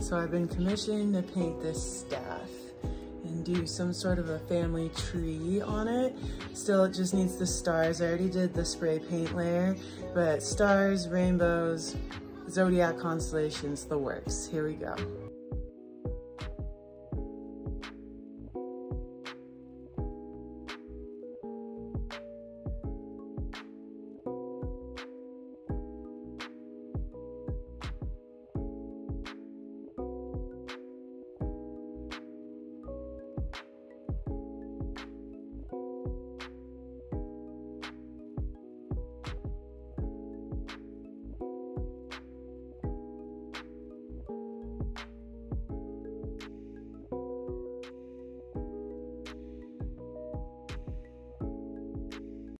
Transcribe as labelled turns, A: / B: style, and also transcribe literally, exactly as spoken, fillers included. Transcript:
A: So I've been commissioned to paint this staff and do some sort of a family tree on it. Still, it just needs the stars. I already did the spray paint layer, but stars, rainbows, zodiac constellations, the works. Here we go.